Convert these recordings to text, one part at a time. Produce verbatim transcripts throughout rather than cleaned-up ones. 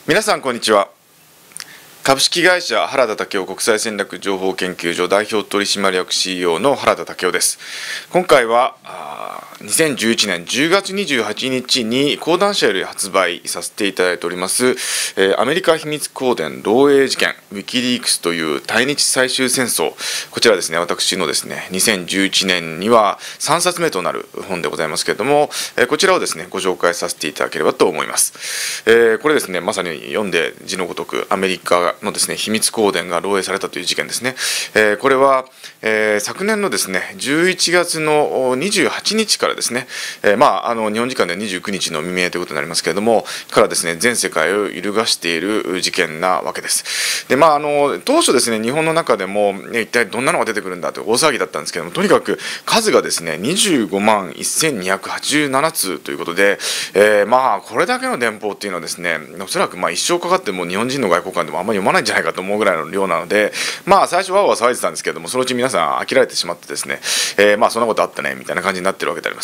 皆さんこんにちは。株式会社原田武雄国際戦略情報研究所代表取締役 シーイーオー の原田武雄です。今回はにせんじゅういちねんじゅうがつにじゅうはちにちに講談社より発売させていただいております、えー、アメリカ秘密公電漏洩事件ウィキリークスという対日最終戦争、こちらですね、私のですねにせんじゅういちねんにはさんさつめとなる本でございますけれども、えー、こちらをですねご紹介させていただければと思います。えー、これですね、まさに読んで字のごとくアメリカのですね秘密公電が漏洩されたという事件ですね。えー、これは、えー、昨年のですねじゅういちがつのにじゅうはちにちからですね、えー、まああの日本時間でにじゅうくにちの未明ということになりますけれども、からですね全世界を揺るがしている事件なわけです。でまああの当初ですね日本の中でも、ね、一体どんなのが出てくるんだと大騒ぎだったんですけども、とにかく数がですねにじゅうごまんせんにひゃくはちじゅうななつうということで、えー、まあこれだけの電報っていうのはですねおそらくまあ一生かかっても日本人の外交官でもあんまり読まないんじゃないかと思うぐらいの量なので、まあ最初はわわ騒いでたんですけれども、そのうち皆さん飽きられてしまってですね、えー、まあそんなことあったねみたいな感じになってるわけであります。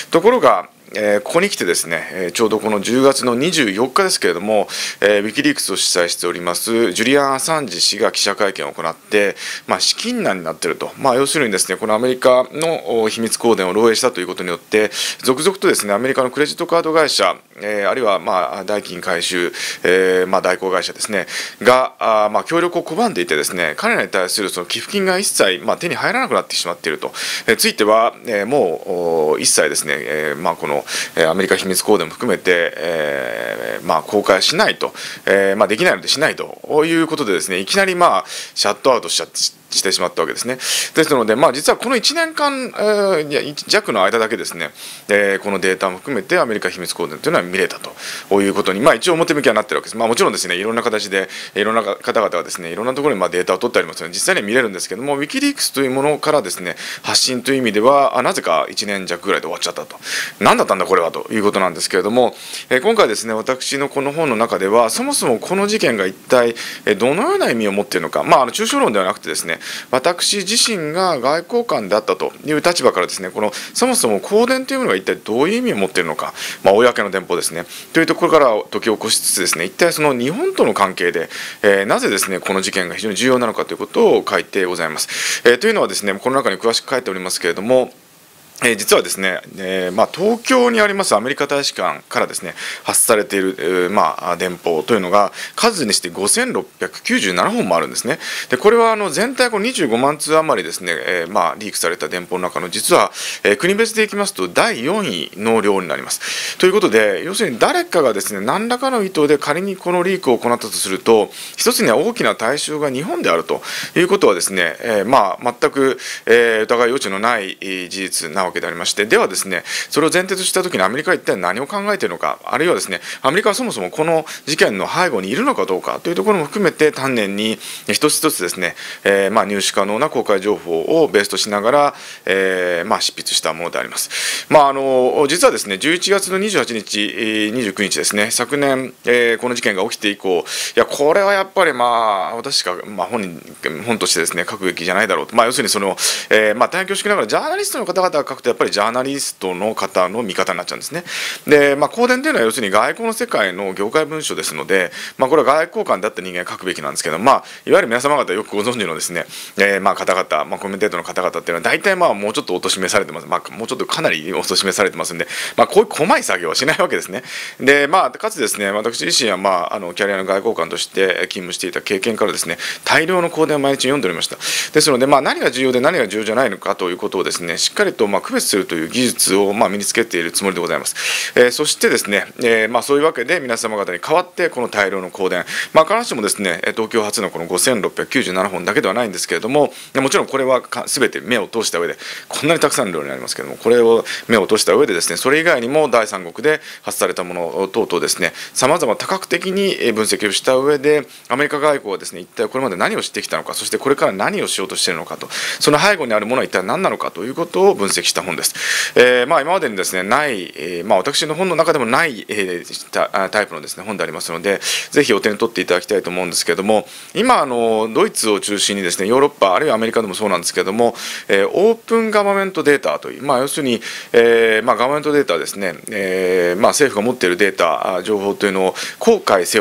ところがえー、ここに来てですね、えー、ちょうどこのじゅうがつのにじゅうよっかですけれども、えー、ウィキリークスを主催しておりますジュリアン・アサンジ氏が記者会見を行って、まあ、資金難になっていると、まあ、要するにですねこのアメリカの秘密公電を漏洩したということによって続々とですねアメリカのクレジットカード会社、えー、あるいはまあ代金回収、えーまあ、代行会社ですねがあ、まあ、協力を拒んでいてですね彼らに対するその寄付金が一切、まあ、手に入らなくなってしまっていると、えー、ついては、えー、もう一切ですね、えーまあ、このアメリカ秘密公電も含めて、えーまあ、公開しないと、えーまあ、できないのでしないということでですねいきなりまあシャットアウトしちゃってしてしまったわけですね。ですので、まあ、実はこのいちねんかん、えー、いや弱の間だけですね、えー、このデータも含めてアメリカ秘密公電というのは見れたということに、まあ、一応表向きはなってるわけです。まあ、もちろんですねいろんな形でいろんな方々がですねいろんなところにまあデータを取ってありますので実際には見れるんですけども、ウィキリークスというものからですね発信という意味ではあなぜかいちねんじゃくぐらいで終わっちゃったと、何だったんだこれはということなんですけれども、えー、今回ですね私のこの本の中ではそもそもこの事件が一体どのような意味を持っているのか、まあ、あの抽象論ではなくてですね私自身が外交官であったという立場からですねこのそもそも公電というものが一体どういう意味を持っているのか、まあ、公の電報ですねというところから時を越しつつですね一体その日本との関係で、えー、なぜですねこの事件が非常に重要なのかということを書いてございます。えー、というのはですねこの中に詳しく書いておりますけれども、えー、実はですね、えーまあ、東京にありますアメリカ大使館からですね発されている、えーまあ、電報というのが数にしてごせんろっぴゃくきゅうじゅうななほんもあるんですね。でこれはあの全体このにじゅうごまんつう余りですね、えーまあ、リークされた電報の中の実は、えー、国別でいきますとだいよんいの量になります。ということで要するに誰かがですね何らかの意図で仮にこのリークを行ったとすると一つには大きな対象が日本であるということはですね、えーまあ、全く、えー、疑い余地のない事実なわけわけでありまして、ではですねそれを前提とした時にアメリカは一体何を考えているのか、あるいはですねアメリカはそもそもこの事件の背後にいるのかどうかというところも含めて丹念に一つ一つですね、えー、まあ入手可能な公開情報をベースとしながら、えー、まあ執筆したものであります。まああの実はですねじゅういちがつのにじゅうはちにちにじゅうくにちですね昨年、えー、この事件が起きて以降、いやこれはやっぱりまあ私しか、まあ、本人本としてですね書くべきじゃないだろうと、まあ要するにその、えー、まあ大変恐縮ながらジャーナリストの方々が書くとやっぱりジャーナリストの方の見方になっちゃうんですね。で、まあ、公電というのは要するに外交の世界の業界文書ですので、まあ、これは外交官だった人間が書くべきなんですけど、まあ、いわゆる皆様方よくご存知のですね、えー、まあ方々、まあ、コメンテーターの方々っていうのは大体まあもうちょっと貶めされてます、まあ、もうちょっとかなり貶めされてますんで、まあ、こういう細い作業はしないわけですね。で、まあ、かつですね私自身は、まあ、あのキャリアの外交官として勤務していた経験からですね大量の公電を毎日読んでおりました。ですので、まあ、何が重要で何が重要じゃないのかということをですねしっかりとまあ区別するという技術をまあ身につけているつもりでございます。えー、そしてですね、えーまあ、そういうわけで皆様方に代わってこの大量の公電、まあ、必ずしもですね東京発のこのごせんろっぴゃくきゅうじゅうななほんだけではないんですけれども、もちろんこれは全て目を通した上でこんなにたくさんの量になりますけれども、これを目を通した上でですねそれ以外にも第三国で発されたもの等々ですねさまざま多角的に分析をした上でアメリカ外交はですね一体これまで何をしてきたのか、そしてこれから何をしようとしているのかと、その背後にあるものは一体何なのかということを分析した本です。えーまあ、今までにですねない、えーまあ、私の本の中でもない、えー、タイプのですね本でありますのでぜひお手に取っていただきたいと思うんですけれども、今あのドイツを中心にですねヨーロッパあるいはアメリカでもそうなんですけれども、えー、オープンガバメントデータという、まあ、要するに、えーまあ、ガバメントデータですね、えーまあ、政府が持っているデータ情報というのを公開せよと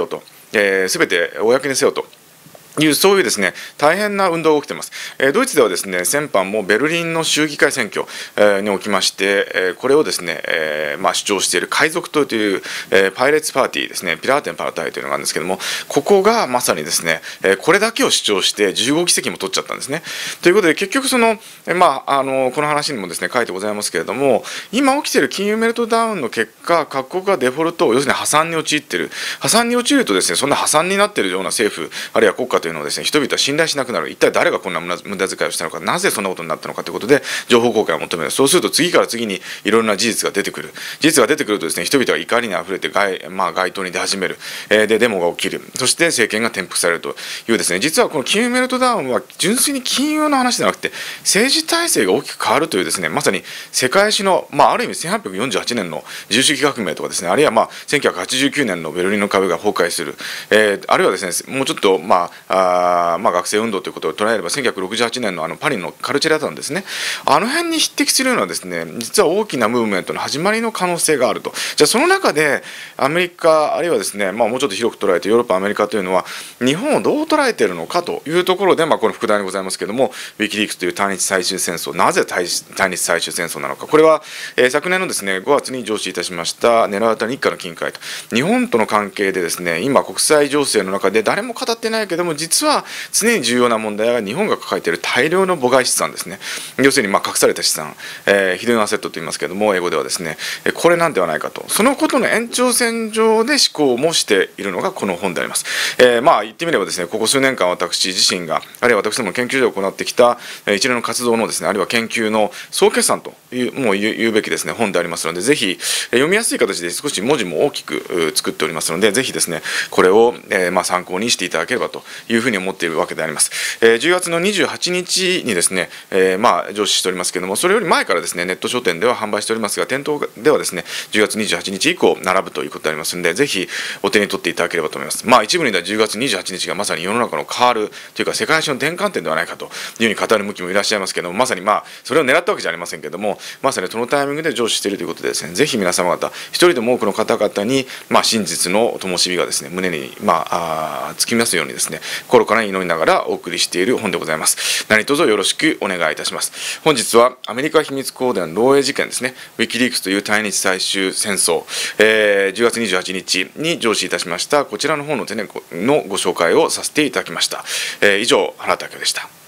えー、全て公にせよというそういうですね大変な運動が起きています。えー、ドイツではですね先般もベルリンの州議会選挙、えー、におきまして、えー、これをですね、えーまあ、主張している海賊党という、えー、パイレーツパーティーですね、ピラーテンパータイというのがあるんですけども、ここがまさにですね、えー、これだけを主張してじゅうごぎせきも取っちゃったんですね。ということで結局その、えーまあ、あのこの話にもですね書いてございますけれども、今起きている金融メルトダウンの結果、各国がデフォルト、要するに破産に陥っている、破産に陥るとですねそんな破産になっているような政府あるいは国家というのをですね人々は信頼しなくなる。一体誰がこんな無駄遣いをしたのか、なぜそんなことになったのかということで情報公開を求める。そうすると次から次にいろんな事実が出てくる。事実が出てくるとですね人々は怒りにあふれて街、まあ、街頭に出始める、えー、でデモが起きる。そして政権が転覆されるというですね、実はこの金融メルトダウンは純粋に金融の話じゃなくて政治体制が大きく変わるというですね、まさに世界史の、まあ、ある意味せんはっぴゃくよんじゅうはちねんの自由主義革命とかですね、あるいはまあせんきゅうひゃくはちじゅうきゅうねんのベルリンの壁が崩壊する、えー、あるいはですねもうちょっと、まあ、あまあ学生運動ということを捉えればせんきゅうひゃくろくじゅうはちねんのあのパリのカルチェラタンですね、あの辺に匹敵するようなですね実は大きなムーブメントの始まりの可能性があると。じゃあその中でアメリカあるいはですね、まあ、もうちょっと広く捉えてヨーロッパアメリカというのは日本をどう捉えているのかというところで、まあ、この副題でございますけれども、ウィキリークスという対日最終戦争、なぜ対日最終戦争なのか、これは、えー、昨年のですねごがつに上市いたしましたネラータ日韓の金会と日本との関係でですね、今国際情勢の中で誰も語ってないけども実は常に重要な問題は日本が抱えている大量の母外資産ですね。要するにまあ隠された資産、えー、ヒドゥンアセットと言いますけれども英語ではですね、これなんではないかと、そのことの延長線上で思考もしているのがこの本であります。えー、まあ言ってみればですね、ここ数年間私自身があるいは私ども研究所で行ってきた一連の活動のですね、あるいは研究の総決算というもう言うべきですね本でありますので、ぜひ読みやすい形で少し文字も大きく作っておりますので、ぜひですねこれを、えー、まあ参考にしていただければというふうに思っているわけであります。えー、じゅうがつのにじゅうはちにちにですね、えー、まあ上市しておりますけれども、それより前からですねネット書店では販売しておりますが、店頭ではですねじゅうがつにじゅうはちにち以降並ぶということでありますので、ぜひお手に取っていただければと思います。まあ一部にはじゅうがつにじゅうはちにちがまさに世の中の変わるというか世界史の転換点ではないかというふうに語る向きもいらっしゃいますけれども、まさにまあそれを狙ったわけじゃありませんけれども、まさにそのタイミングで上市しているということでですね、ぜひ皆様方一人でも多くの方々に、まあ、真実の灯火がですね胸に、まあ、あつきますようにですね心から祈りながらお送りしている本でございます。何卒よろしくお願いいたします。本日はアメリカ秘密公電漏洩事件ですね、ウィキリークスという対日最終戦争、えー、じゅうがつにじゅうはちにちに上市いたしましたこちらの本の手ねのご紹介をさせていただきました。えー、以上原田明夫でした。